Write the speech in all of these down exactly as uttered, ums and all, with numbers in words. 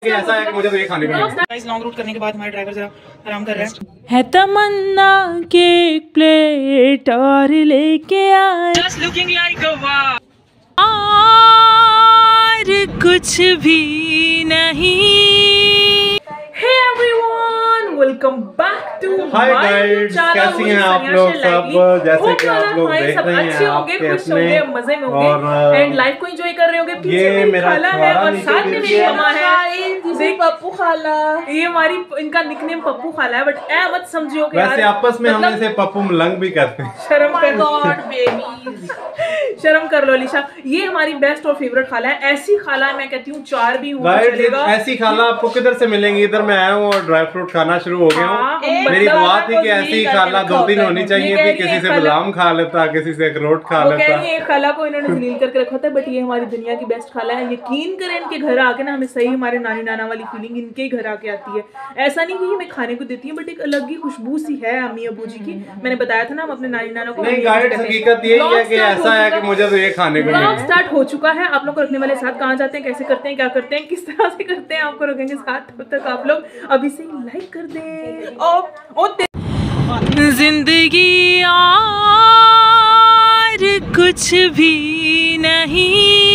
ऐसा है कि मुझे तो ये खाने को गाइस लॉन्ग रूट करने के बाद हमारे ड्राइवर जरा आराम कर रहे हैं। है तमन्ना के एक प्लेट और लेके आए, just looking like a wow, और कुछ भी नहीं। Hey everyone, welcome back to hi guys, कैसी हैं आप लोग सब? जैसे कि आप लोग देख रहे हैं आपके अपने मजे में और एंड लाइफ को एंजॉय कर रहे होंगे। पीछे ये मेरी मेरा खाला है और नीचे साथ में मेरी गिर मम्मा है। देख पप्पू खाला, ये हमारी इनका निकनेम पप्पू खाला है, बट ए मत समझियो कि वैसे यार आपस में हम मतलब इसे पप्पू मलंग भी करते हैं। शर्म कर गॉड बेबी, शर्म कर लो लिशा। ये हमारी बेस्ट और फेवरेट खाला है। ऐसी खाला है, मैं कहती हूँ चार भी हुआ चलेगा। ऐसी खाला आपको किधर से मिलेंगी? इधर मैं आया हूँ और ड्राई फ्रूट खाना शुरू हो गया हाँ, हूँ। मतलब मेरी दुआ थी कि को ऐसी नहीं खाला करके दो तीन रखा होनी होता चाहिए है। थी। ये किसी से खाला- बादाम खा लेता, किसी से अखरोट खा वो कह लेता। रही है खाला को इन्होंने जलील करके रखा था, बट ये हमारी दुनिया की बेस्ट खाला है। यकीन करें इनके घर आके ना हमें सही हमारे नानी नाना वाली फीलिंग इनके ही घर आके आती है। ऐसा नहीं कि हमें खाने को देती है, बट एक अलग ही खुशबू सी है अम्मी अबू जी की। मैंने बताया था ना हम अपने नानी नाना को नहीं गाइड, हकीकत यही है कि ऐसा है कि मुझे तो ये खाने को व्लॉग मिलेगा। स्टार्ट हो चुका है। आप लोग को रखने वाले साथ कहाँ जाते हैं, कैसे करते हैं, क्या करते हैं, किस तरह से करते हैं, आपको रखेंगे साथ। तब तक आप लोग अभी से लाइक कर दें। और ओ जिंदगी और कुछ भी नहीं,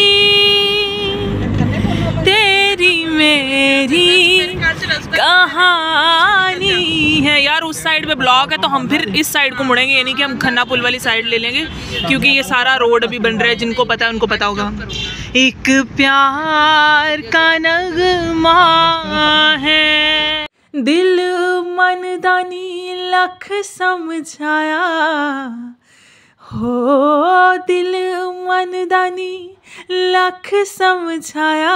तेरी मेरी कहानी है। यार उस साइड पे ब्लॉक है तो हम फिर इस साइड को मुड़ेंगे, यानी कि हम खन्ना पुल वाली साइड ले लेंगे, क्योंकि ये सारा रोड अभी बन रहा है। जिनको पता है उनको पता होगा। एक प्यार का नगमा है, दिल मन दानी लख समझाया हो, दिल मन दानी लख समझाया,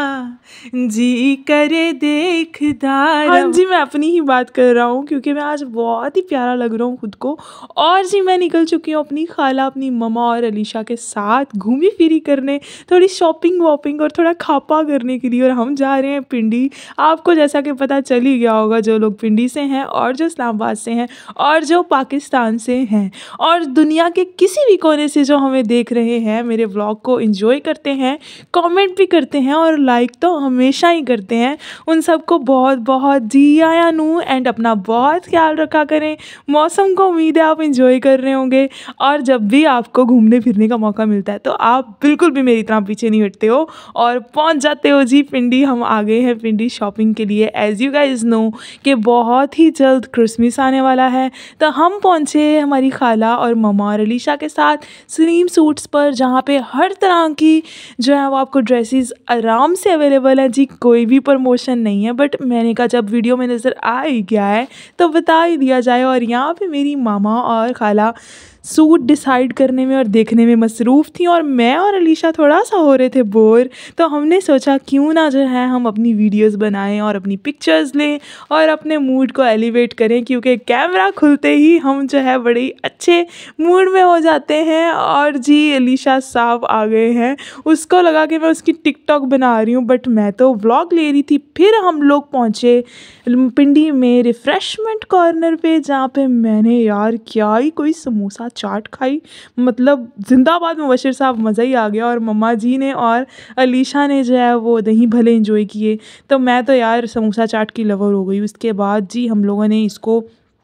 जी करे देखदार। हाँ जी, मैं अपनी ही बात कर रहा हूँ क्योंकि मैं आज बहुत ही प्यारा लग रहा हूँ खुद को। और जी मैं निकल चुकी हूँ अपनी खाला, अपनी ममा और अलीशा के साथ घूमी फिरी करने, थोड़ी शॉपिंग वॉपिंग और थोड़ा खापा करने के लिए। और हम जा रहे हैं पिंडी। आपको जैसा कि पता चल ही गया होगा, जो लोग पिंडी से हैं और जो इस्लामाबाद से हैं और जो पाकिस्तान से हैं और दुनिया के किसी भी कोने से जो हमें देख रहे हैं, मेरे व्लॉग को एंजॉय करते हैं, कमेंट भी करते हैं और लाइक तो हमेशा ही करते हैं, उन सबको बहुत बहुत जी आया नू। एंड अपना बहुत ख्याल रखा करें। मौसम को उम्मीद है आप एंजॉय कर रहे होंगे। और जब भी आपको घूमने फिरने का मौका मिलता है तो आप बिल्कुल भी मेरी तरह पीछे नहीं हटते हो और पहुंच जाते हो जी पिंडी। हम आ गए हैं पिंडी शॉपिंग के लिए। एज यू गाइज नो कि बहुत ही जल्द क्रिसमस आने वाला है, तो हम पहुँचे हमारी खाला और ममा और अलीशा के साथ स्लीम सूट्स पर, जहाँ पे हर तरह की जो है वो आपको ड्रेसेस आराम से अवेलेबल है जी। कोई भी प्रमोशन नहीं है, बट मैंने कहा जब वीडियो में नज़र आ ही गया है तो बता ही दिया जाए। और यहाँ पे मेरी मामा और खाला सूट डिसाइड करने में और देखने में मसरूफ़ थी और मैं और अलीशा थोड़ा सा हो रहे थे बोर। तो हमने सोचा क्यों ना जो है हम अपनी वीडियोस बनाएं और अपनी पिक्चर्स लें और अपने मूड को एलिवेट करें, क्योंकि कैमरा खुलते ही हम जो है बड़े अच्छे मूड में हो जाते हैं। और जी अलीशा साहब आ गए हैं, उसको लगा कि मैं उसकी टिकटॉक बना रही हूँ, बट मैं तो व्लॉग ले रही थी। फिर हम लोग पहुँचे पिंडी में रिफ़्रेशमेंट कॉर्नर पे, जहाँ पे मैंने यार क्या ही कोई समोसा चाट खाई, मतलब जिंदाबाद मुबशिर साहब, मज़ा ही आ गया। और मम्मा जी ने और अलीशा ने जो है वो दही भले एंजॉय किए, तो मैं तो यार समोसा चाट की लवर हो गई। उसके बाद जी हम लोगों ने इसको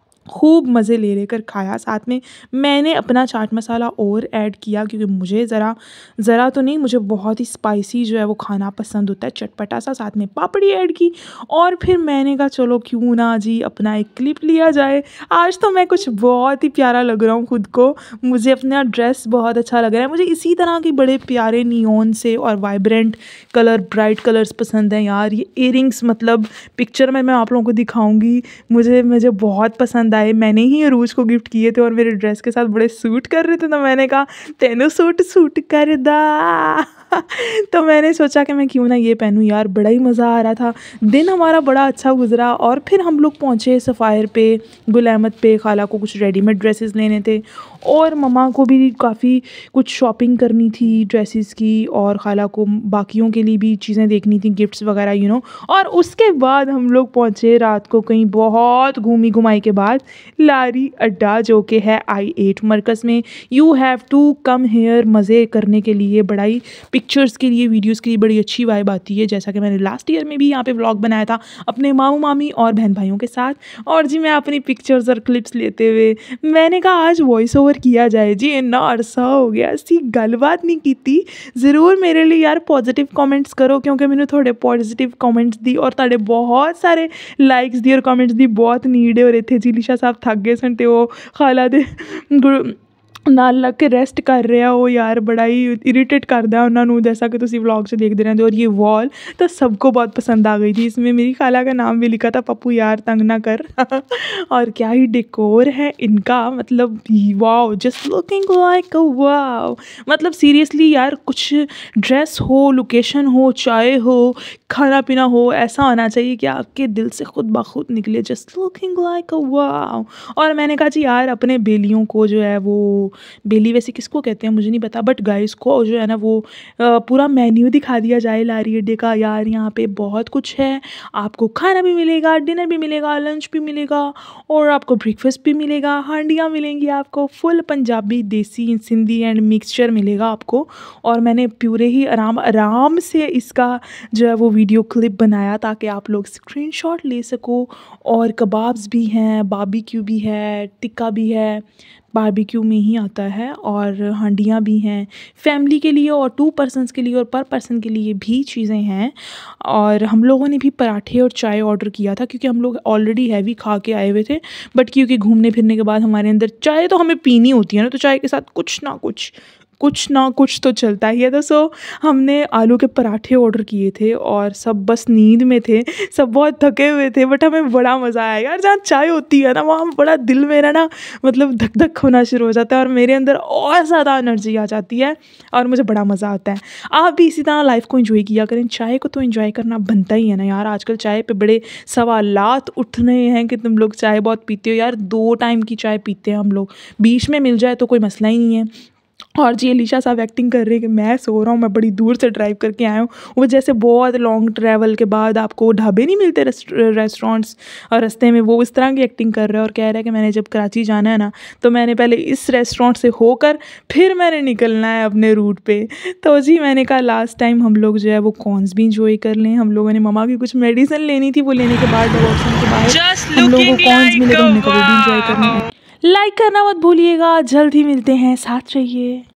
खूब मज़े ले लेकर खाया। साथ में मैंने अपना चाट मसाला और ऐड किया, क्योंकि मुझे ज़रा ज़रा तो नहीं, मुझे बहुत ही स्पाइसी जो है वो खाना पसंद होता है, चटपटा सा। साथ में पापड़ी ऐड की और फिर मैंने कहा चलो क्यों ना जी अपना एक क्लिप लिया जाए। आज तो मैं कुछ बहुत ही प्यारा लग रहा हूँ खुद को। मुझे अपना ड्रेस बहुत अच्छा लग रहा है। मुझे इसी तरह के बड़े प्यारे नियॉन से और वाइब्रेंट कलर, ब्राइट कलर्स पसंद हैं यार। ये इयरिंग्स मतलब पिक्चर में मैं आप लोगों को दिखाऊँगी, मुझे मुझे बहुत पसंद आए। मैंने ही अरूज को गिफ्ट किए थे और मेरे ड्रेस के साथ बड़े सूट कर रहे थे, तो मैंने कहा तेनू सूट सूट कर दा। तो मैंने सोचा कि मैं क्यों ना ये पहनूं यार, बड़ा ही मज़ा आ रहा था। दिन हमारा बड़ा अच्छा गुजरा। और फिर हम लोग पहुँचे सफ़ायर पे, गुल अहमद पे। खाला को कुछ रेडीमेड ड्रेसेस लेने थे और ममा को भी काफ़ी कुछ शॉपिंग करनी थी ड्रेसेस की, और खाला को बाकियों के लिए भी चीज़ें देखनी थी, गिफ्ट्स वगैरह यू नो। और उसके बाद हम लोग पहुँचे रात को कहीं बहुत घूमी घुमाई के बाद लारी अड्डा, जो कि है आई एट मरकज़ में। You have to come here मज़े करने के लिए। बड़ा ही पिक्चर्स के लिए, वीडियोज़ के लिए बड़ी अच्छी वाइब आती है। जैसा कि मैंने लास्ट ईयर में भी यहाँ पे व्लॉग बनाया था अपने मामू मामी और बहन भाइयों के साथ। और जी मैं अपनी पिक्चर्स और क्लिप्स लेते हुए मैंने कहा आज वॉइस ओवर किया जाए जी, इन्ना अरसा हो गया सी गलबात नहीं की थी। ज़रूर मेरे लिए यार पॉजिटिव कमेंट्स करो, क्योंकि मैंने थोड़े पॉजिटिव कमेंट्स दी और ताड़े बहुत सारे लाइक्स दी और कमेंट्स दी, बहुत नीड हो रहे थे जी। लिशा साहब थक गए सन ते वो खाला दे नाल लग के रेस्ट कर रहे हो वो यार, बड़ा ही इरीटेट करता है उन्होंने, जैसा कि तुम व्लॉग से देखते रहते हो। और ये वॉल तो सबको बहुत पसंद आ गई थी, इसमें मेरी खाला का नाम भी लिखा था, पप्पू यार तंग ना कर। और क्या ही डेकोर है इनका, मतलब wow, just looking like a wow. मतलब सीरियसली यार, कुछ ड्रेस हो, लोकेशन हो, चाय हो, खाना पीना हो, ऐसा होना चाहिए कि आपके दिल से खुद ब खुद निकले, just looking like a wow. और मैंने कहा जी यार अपने बेलियों को जो है, वो बेली वैसे किसको कहते हैं मुझे नहीं पता, बट गाइस को जो है ना वो पूरा मेन्यू दिखा दिया जाए लारी अड्डे का। यार यहाँ पे बहुत कुछ है, आपको खाना भी मिलेगा, डिनर भी मिलेगा, लंच भी मिलेगा और आपको ब्रेकफास्ट भी मिलेगा, हांडियाँ मिलेंगी आपको, फुल पंजाबी, देसी, सिंधी एंड मिक्सचर मिलेगा आपको। और मैंने पूरे ही आराम आराम से इसका जो है वो वीडियो क्लिप बनाया ताकि आप लोग स्क्रीनशॉट ले सको। और कबाब्स भी हैं, बारबेक्यू भी है, टिक्का भी है, बारबेक्यू में ही आता है, और हांडियाँ भी हैं फैमिली के लिए और टू पर्सन्स के लिए और पर पर्सन के लिए भी चीज़ें हैं। और हम लोगों ने भी पराठे और चाय ऑर्डर किया था क्योंकि हम लोग ऑलरेडी हैवी खा के आए हुए थे, बट क्योंकि घूमने फिरने के बाद हमारे अंदर चाय तो हमें पीनी होती है ना, तो चाय के साथ कुछ ना कुछ कुछ ना कुछ तो चलता ही है। तो सो हमने आलू के पराठे ऑर्डर किए थे और सब बस नींद में थे, सब बहुत थके हुए थे, बट हमें बड़ा मज़ा आया यार। जहाँ चाय होती है ना वहाँ बड़ा दिल मेरा ना मतलब धक धक होना शुरू हो जाता है और मेरे अंदर और ज़्यादा एनर्जी आ जाती है और मुझे बड़ा मज़ा आता है। आप भी इसी तरह लाइफ को एंजॉय किया करें, चाय को तो एंजॉय करना बनता ही है ना यार। आजकल चाय पे बड़े सवालात उठ रहे हैं कि तुम लोग चाय बहुत पीते हो। यार दो टाइम की चाय पीते हैं हम लोग, बीच में मिल जाए तो कोई मसला ही नहीं है। और जी लिशा साहब एक्टिंग कर रहे हैं कि मैं सो रहा हूँ, मैं बड़ी दूर से ड्राइव करके आया हूँ। वो जैसे बहुत लॉन्ग ट्रैवल के बाद आपको ढाबे नहीं मिलते रेस्टोरेंट्स और रास्ते में, वो इस तरह की एक्टिंग कर रहा है और कह रहा है कि मैंने जब कराची जाना है ना तो मैंने पहले इस रेस्टोरेंट से होकर फिर मैंने निकलना है अपने रूट पे। तो जी मैंने कहा लास्ट टाइम हम लोग जो है वो कॉर्न्स भी इंजॉय कर लें। हम लोगों ने ममा की कुछ मेडिसिन लेनी थी, वो लेने के बाद डिवोर्सन के बाद हम लोगों को कॉर्न्स मिले तो हमने को भी इंजॉय करना है। लाइक करना मत भूलिएगा, जल्द ही मिलते हैं, साथ रहिए।